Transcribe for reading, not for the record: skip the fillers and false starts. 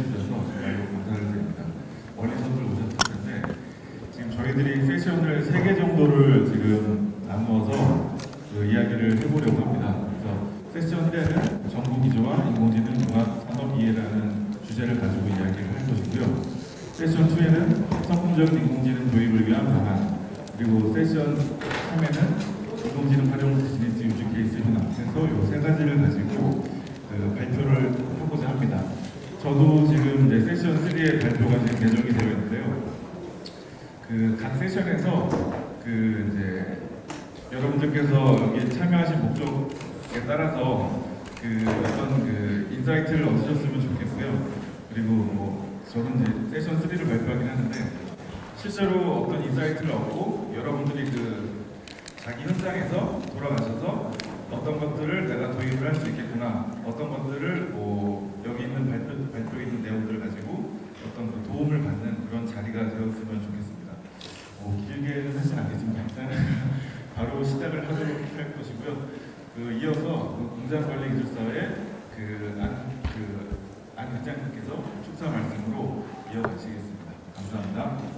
해주셔서 정말로 감사를 드립니다. 멀리서들 오셨을 텐데 지금 저희들이 세션을 3개 정도를 지금 나누어서 그 이야기를 해보려고 합니다. 그래서 세션 1에는 정부 기조와 인공지능 융합 산업 이해라는 주제를 가지고 이야기를 할 것이고요. 세션 2에는 성공적인 인공지능 도입을 위한 방안, 그리고 세션 3에는 인공지능 활용 비즈니스 유즈 케이스 현황에서 이 3가지를 가지고 발표를 하고자 합니다. 저도 지금 이제 세션 3의 발표가 지금 예정이 되어 있는데요. 각 세션에서 이제 여러분들께서 여기에 참여하신 목적에 따라서 어떤 인사이트를 얻으셨으면 좋겠고요. 그리고 뭐 저는 이제 세션 3를 발표하긴 하는데 실제로 어떤 인사이트를 얻고 여러분들이 자기 현장에서 돌아가셔서 어떤 것들을 내가 도입을 할 수 있겠구나, 어떤 것들을 뭐 여기 있는 발표에 있는 내용들을 가지고 어떤 도움을 받는 그런 자리가 되었으면 좋겠습니다. 길게는 하진 않겠습니다. 일단 바로 시작을 하도록 할 것이고요. 이어서 공장관리기술사의 안 회장님께서 축사 말씀으로 이어가시겠습니다. 감사합니다.